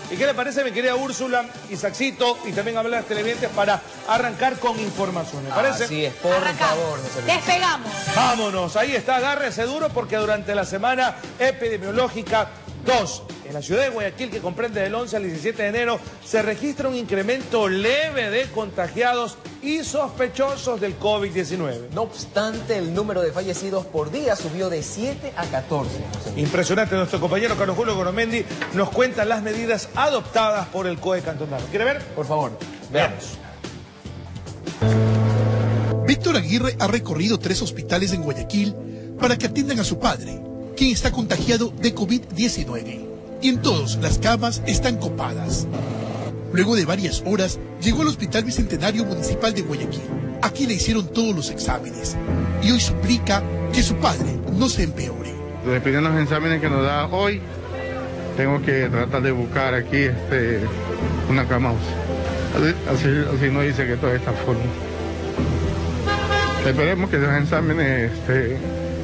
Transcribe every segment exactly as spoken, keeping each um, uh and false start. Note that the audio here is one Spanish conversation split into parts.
¿Y qué le parece, mi querida Úrsula, Isaacito, y también hablar de las televidentes para arrancar con información? ¿Me parece? Así es, por Arrancamos. favor. José Luis. Despegamos. Vámonos, ahí está, agárrese duro porque durante la semana epidemiológica dos, en la ciudad de Guayaquil, que comprende del once al diecisiete de enero, se registra un incremento leve de contagiados y sospechosos del COVID diecinueve. No obstante, el número de fallecidos por día subió de siete a catorce. Impresionante, nuestro compañero Carlos Julio Goromendi nos cuenta las medidas adoptadas por el C O E cantonal. ¿Quiere ver? Por favor, veamos. Víctor Aguirre ha recorrido tres hospitales en Guayaquil para que atiendan a su padre, quien está contagiado de COVID diecinueve. Y en todos las camas están copadas. Luego de varias horas, llegó al Hospital Bicentenario Municipal de Guayaquil. Aquí le hicieron todos los exámenes. Y hoy suplica que su padre no se empeore. Dependiendo de los exámenes que nos da hoy, tengo que tratar de buscar aquí este, una cama U C I. Así, así nos dice que todo de esta forma. Esperemos que los exámenes este,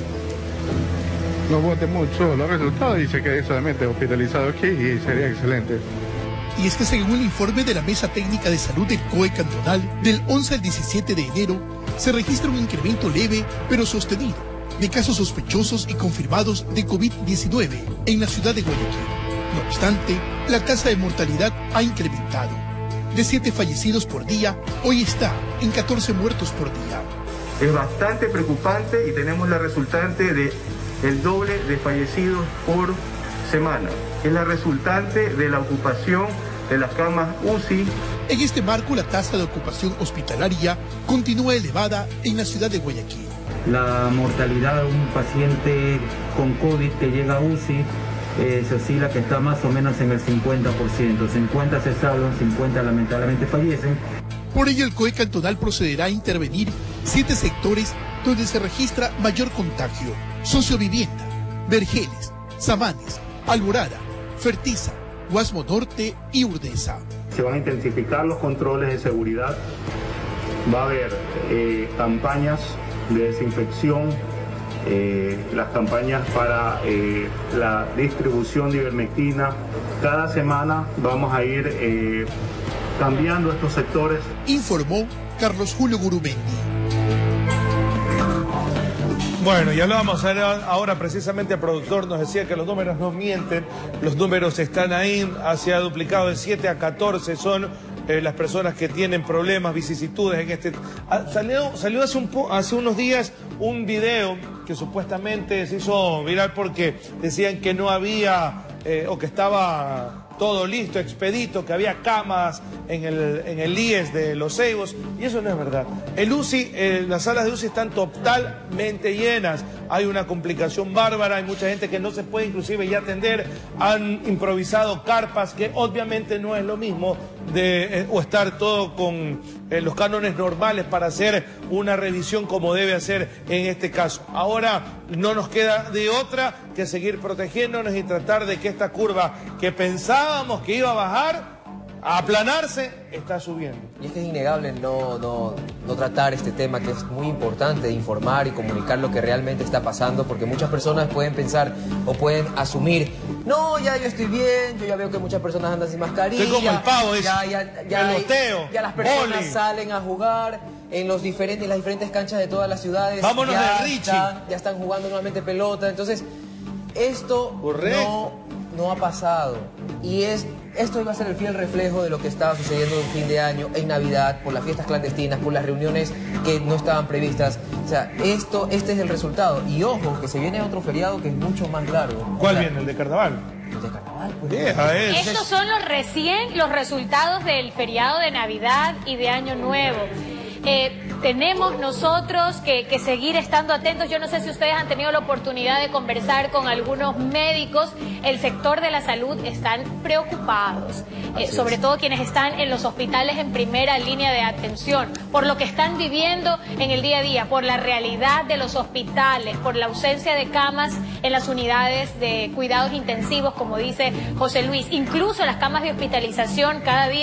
no vote mucho los resultados y se quede solamente hospitalizado aquí y sería excelente. Y es que según el informe de la Mesa Técnica de Salud del C O E cantonal, del once al diecisiete de enero, se registra un incremento leve pero sostenido de casos sospechosos y confirmados de COVID diecinueve en la ciudad de Guayaquil. No obstante, la tasa de mortalidad ha incrementado. De siete fallecidos por día, hoy está en catorce muertos por día. Es bastante preocupante y tenemos la resultante de el doble de fallecidos por semana. Es la resultante de la ocupación de las camas U C I. En este marco, la tasa de ocupación hospitalaria continúa elevada en la ciudad de Guayaquil. La mortalidad de un paciente con COVID que llega a U C I eh, se oscila que está más o menos en el cincuenta por ciento. cincuenta se salvan, cincuenta lamentablemente fallecen. Por ello, el C O E cantonal procederá a intervenir siete sectores donde se registra mayor contagio: Sociovivienda, Vergeles, Samanes, Alborada, Fertiza, Guasmo Norte y Urdesa. Se van a intensificar los controles de seguridad. Va a haber eh, campañas de desinfección, eh, las campañas para eh, la distribución de ivermectina. Cada semana vamos a ir eh, cambiando estos sectores. Informó Carlos Julio Gurumendi. Bueno, ya hablábamos ahora precisamente, el productor nos decía que los números no mienten, los números están ahí, se ha duplicado de siete a catorce, son eh, las personas que tienen problemas, vicisitudes en este... Ah, salió salió hace, un po... hace unos días un video que supuestamente se hizo viral porque decían que no había, eh, o que estaba todo listo, expedito, que había camas en el, en el I E S de Los Ceibos, y eso no es verdad. El U C I, eh, las salas de U C I están totalmente llenas, hay una complicación bárbara, hay mucha gente que no se puede inclusive ya atender, han improvisado carpas, que obviamente no es lo mismo de eh, o estar todo con eh, los cánones normales para hacer una revisión como debe hacer en este caso. Ahora no nos queda de otra que seguir protegiéndonos y tratar de que esta curva que pensábamos que iba a bajar, a aplanarse, está subiendo. Y es que es innegable no, no, no tratar este tema, que es muy importante, de informar y comunicar lo que realmente está pasando, porque muchas personas pueden pensar o pueden asumir: no, ya yo estoy bien, yo ya veo que muchas personas andan sin mascarilla. Estoy como el pavo, es ya, ya, ya, el loteo, ya las personas boli. salen a jugar en los diferentes, en las diferentes canchas de todas las ciudades. Vámonos ya de Richie. Están, ya están jugando nuevamente pelota, entonces esto no, no ha pasado. Y es, esto iba a ser el fiel reflejo de lo que estaba sucediendo en fin de año, en Navidad, por las fiestas clandestinas, por las reuniones que no estaban previstas. O sea, esto, este es el resultado. Y ojo, que se viene otro feriado que es mucho más largo. ¿Cuál o sea, viene? ¿El de carnaval? El de carnaval, pues. Vieja, es. Estos son los recién los resultados del feriado de Navidad y de Año Nuevo. Eh, tenemos nosotros que, que seguir estando atentos. Yo no sé si ustedes han tenido la oportunidad de conversar con algunos médicos. El sector de la salud están preocupados, eh, sobre todo quienes están en los hospitales en primera línea de atención, por lo que están viviendo en el día a día, por la realidad de los hospitales, por la ausencia de camas en las unidades de cuidados intensivos, como dice José Luis. Incluso las camas de hospitalización cada día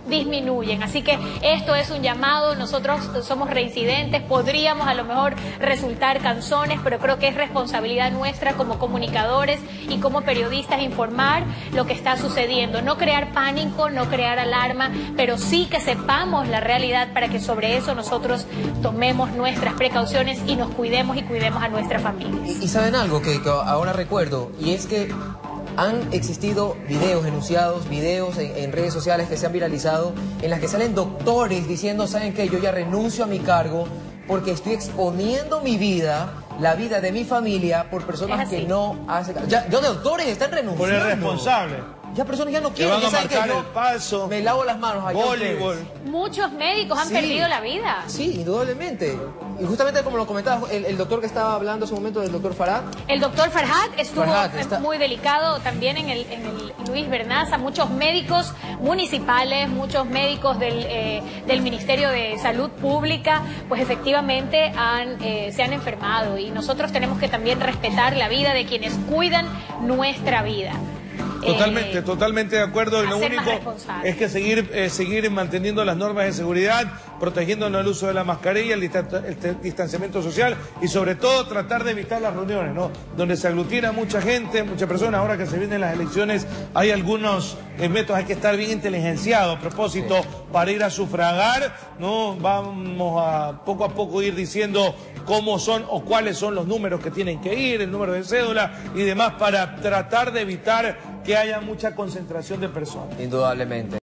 disminuyen. Así que esto es un llamado, nosotros somos reincidentes, podríamos a lo mejor resultar canzones, pero creo que es responsabilidad nuestra como comunicadores y como periodistas informar lo que está sucediendo, no crear pánico, no crear alarma, pero sí que sepamos la realidad para que sobre eso nosotros tomemos nuestras precauciones y nos cuidemos y cuidemos a nuestra familia. Y, y saben algo que, que ahora recuerdo, y es que han existido videos enunciados, videos en, en redes sociales que se han viralizado, en las que salen doctores diciendo, ¿saben qué? Yo ya renuncio a mi cargo porque estoy exponiendo mi vida, la vida de mi familia, por personas que no hacen... Ya, ya doctores están renunciando. Por el responsable. Ya personas ya no Que quieren, van a ya saben que marcar yo el paso. me lavo las manos allá. Voleibol. Muchos médicos han Sí. perdido la vida. Sí, indudablemente. Y justamente como lo comentabas, el, el doctor que estaba hablando hace un momento, el doctor Farad. El doctor Farhat estuvo Farhat está- muy delicado también en el, en el Luis Bernaza. Muchos médicos municipales, muchos médicos del, eh, del Ministerio de Salud Pública, pues efectivamente han, eh, se han enfermado. Y nosotros tenemos que también respetar la vida de quienes cuidan nuestra vida. Totalmente, Eh, totalmente de acuerdo. Y lo hacer más único responsables. es que seguir, eh, seguir manteniendo las normas de seguridad, protegiéndonos el uso de la mascarilla, el, distan- el te- distanciamiento social y sobre todo tratar de evitar las reuniones, ¿no? Donde se aglutina mucha gente, muchas personas. Ahora que se vienen las elecciones, hay algunos eh, métodos, hay que estar bien inteligenciado a propósito para ir a sufragar, ¿no? Vamos a poco a poco ir diciendo cómo son o cuáles son los números que tienen que ir, el número de cédula y demás para tratar de evitar que haya mucha concentración de personas. Indudablemente.